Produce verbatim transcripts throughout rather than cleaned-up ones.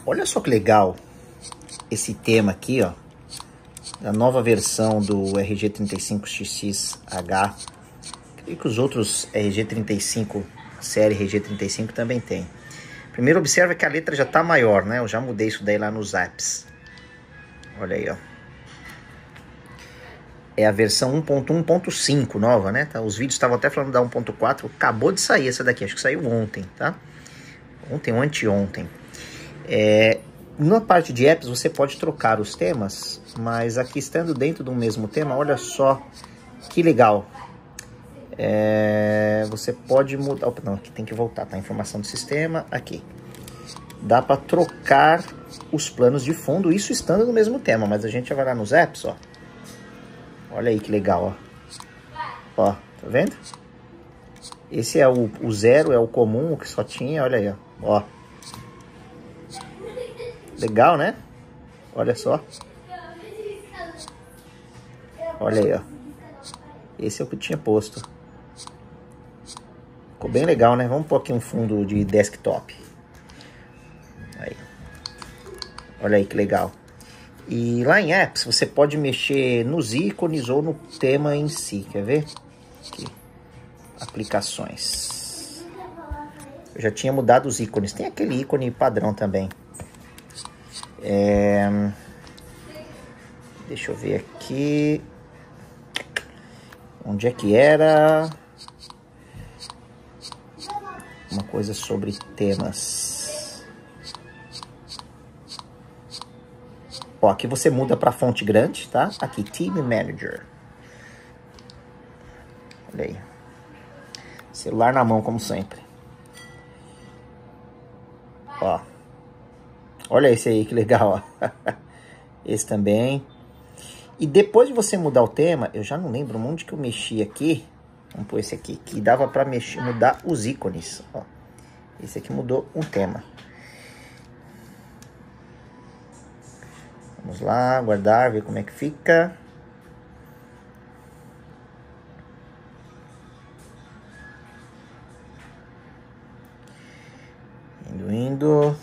Olha só que legal esse tema aqui, ó. A nova versão do R G trinta e cinco X X H. Creio que os outros R G trinta e cinco, série R G trinta e cinco também tem. Primeiro observa que a letra já tá maior, né? Eu já mudei isso daí lá nos apps. Olha aí, ó. É a versão um ponto um ponto cinco nova, né? Tá? Os vídeos estavam até falando da um ponto quatro. Acabou de sair essa daqui, acho que saiu ontem, tá? Ontem ou anteontem. É, na parte de apps você pode trocar os temas, mas aqui estando dentro do mesmo tema, olha só que legal. É, você pode mudar... Opa, não, aqui tem que voltar, tá? Informação do sistema, aqui. Dá para trocar os planos de fundo, isso estando no mesmo tema, mas a gente já vai lá nos apps, ó. Olha aí que legal, ó. Ó, tá vendo? Esse é o, o zero, é o comum, o que só tinha, olha aí, ó. Ó. Legal, né? Olha só. Olha aí, ó. Esse é o que eu tinha posto. Ficou bem legal, né? Vamos pôr aqui um fundo de desktop. Aí. Olha aí que legal. E lá em apps você pode mexer nos ícones ou no tema em si. Quer ver? Aqui. Aplicações. Eu já tinha mudado os ícones. Tem aquele ícone padrão também. É... Deixa eu ver aqui. Onde é que era? Uma coisa sobre temas. Ó, aqui você muda para fonte grande, tá? Aqui, Team Manager. Olha aí. Celular na mão, como sempre. Ó. Olha esse aí, que legal, ó. Esse também. E depois de você mudar o tema, eu já não lembro onde que eu mexi aqui. Vamos pôr esse aqui, que dava para mexer, mudar os ícones. Ó. Esse aqui mudou um tema. Vamos lá, guardar, ver como é que fica. Indo, indo.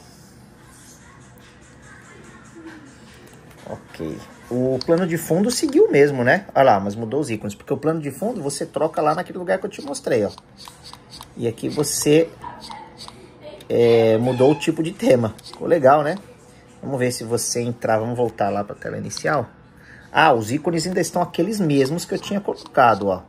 Ok. O plano de fundo seguiu mesmo, né? Olha lá, mas mudou os ícones. Porque o plano de fundo você troca lá naquele lugar que eu te mostrei, ó. E aqui você é, mudou o tipo de tema. Ficou legal, né? Vamos ver se você entrar. Vamos voltar lá para a tela inicial. Ah, os ícones ainda estão aqueles mesmos que eu tinha colocado, ó.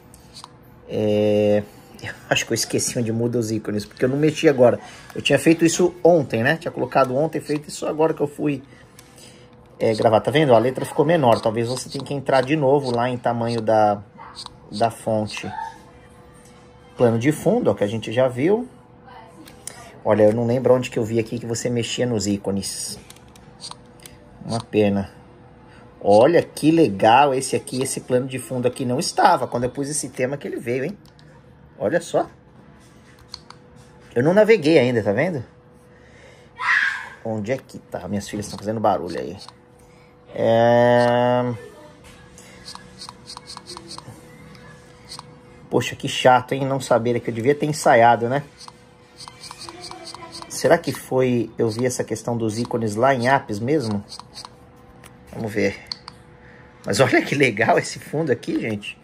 É... Eu acho que eu esqueci onde muda os ícones, porque eu não mexi agora. Eu tinha feito isso ontem, né? Tinha colocado ontem, feito isso agora que eu fui... É, gravar, tá vendo? A letra ficou menor. Talvez você tenha que entrar de novo lá em tamanho da, da fonte. Plano de fundo, ó, que a gente já viu. Olha, eu não lembro onde que eu vi aqui que você mexia nos ícones. Uma pena. Olha que legal esse aqui, esse plano de fundo aqui não estava. Quando eu pus esse tema que ele veio, hein? Olha só. Eu não naveguei ainda, tá vendo? Onde é que tá? Minhas filhas estão fazendo barulho aí. É... Poxa, que chato, hein? Não saber que eu devia ter ensaiado, né? Será que foi... Eu vi essa questão dos ícones lá em apps mesmo? Vamos ver. Mas olha que legal esse fundo aqui, gente.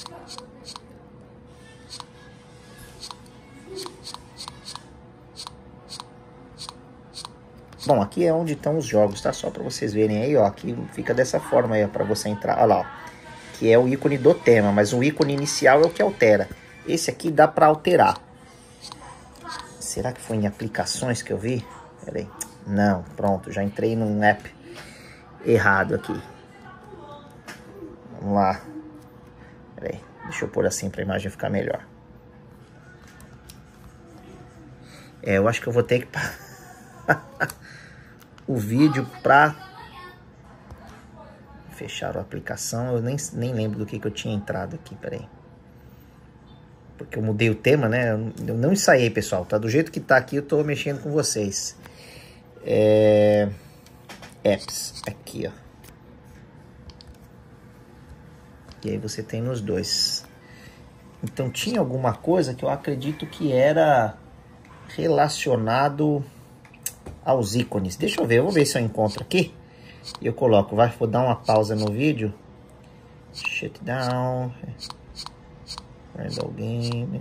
Bom, aqui é onde estão os jogos, tá? Só para vocês verem aí, ó. Aqui fica dessa forma aí, ó, para você entrar. Olha lá, ó. Que é o ícone do tema, mas o ícone inicial é o que altera. Esse aqui dá para alterar. Será que foi em aplicações que eu vi? Pera aí. Não, pronto. Já entrei num app errado aqui. Vamos lá. Pera aí. Deixa eu pôr assim para a imagem ficar melhor. É, eu acho que eu vou ter que... o vídeo para fechar a aplicação. Eu nem, nem lembro do que, que eu tinha entrado aqui, peraí. Porque eu mudei o tema, né? Eu não ensaiei, pessoal, tá? Do jeito que tá aqui, eu tô mexendo com vocês. É... Apps, aqui, ó. E aí você tem nos dois. Então tinha alguma coisa que eu acredito que era relacionado aos ícones. Deixa eu ver, eu vou ver se eu encontro aqui. E eu coloco, vai, vou dar uma pausa no vídeo. Shutdown. Randall Game.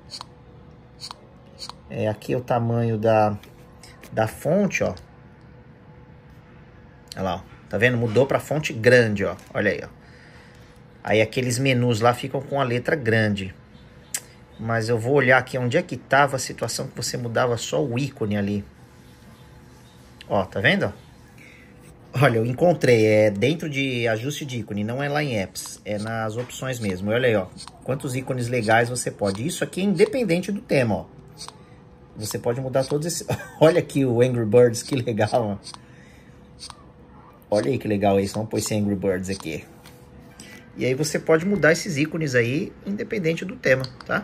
É, aqui é o tamanho da, da fonte, ó. Olha lá, ó. Tá vendo? Mudou pra fonte grande, ó. Olha aí, ó. Aí aqueles menus lá ficam com a letra grande. Mas eu vou olhar aqui onde é que tava a situação que você mudava só o ícone ali. Ó, tá vendo? Olha, eu encontrei. É dentro de ajuste de ícone, não é lá em apps. É nas opções mesmo. Olha aí, ó. Quantos ícones legais você pode. Isso aqui é independente do tema, ó. Você pode mudar todos esses... Olha aqui o Angry Birds, que legal, ó. Olha aí que legal isso. Vamos pôr esse Angry Birds aqui. E aí você pode mudar esses ícones aí, independente do tema, tá?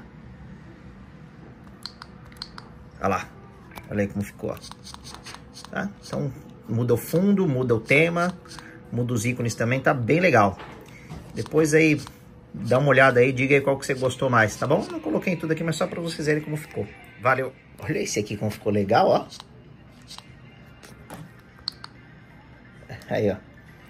Olha lá. Olha aí como ficou, ó. Tá? Então, muda o fundo, muda o tema, muda os ícones também, tá bem legal. Depois aí, dá uma olhada aí, diga aí qual que você gostou mais, tá bom? Não coloquei tudo aqui, mas só pra vocês verem como ficou. Valeu! Olha esse aqui como ficou legal, ó. Aí, ó.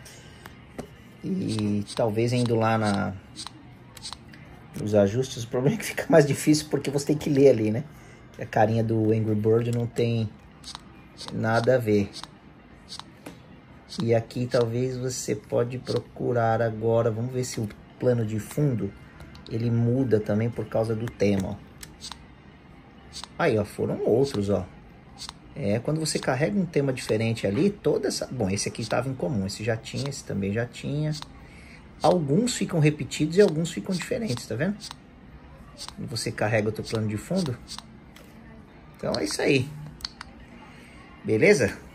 E talvez indo lá na... nos ajustes, o problema é que fica mais difícil porque você tem que ler ali, né? A carinha do Angry Bird não tem nada a ver. E aqui talvez você pode procurar agora, vamos ver se o plano de fundo, ele muda também por causa do tema, ó. Aí, ó, foram outros, ó. É, quando você carrega um tema diferente ali, toda essa... Bom, esse aqui estava em comum, esse já tinha, esse também já tinha. Alguns ficam repetidos e alguns ficam diferentes, tá vendo? E você carrega o teu plano de fundo. Então é isso aí. Beleza?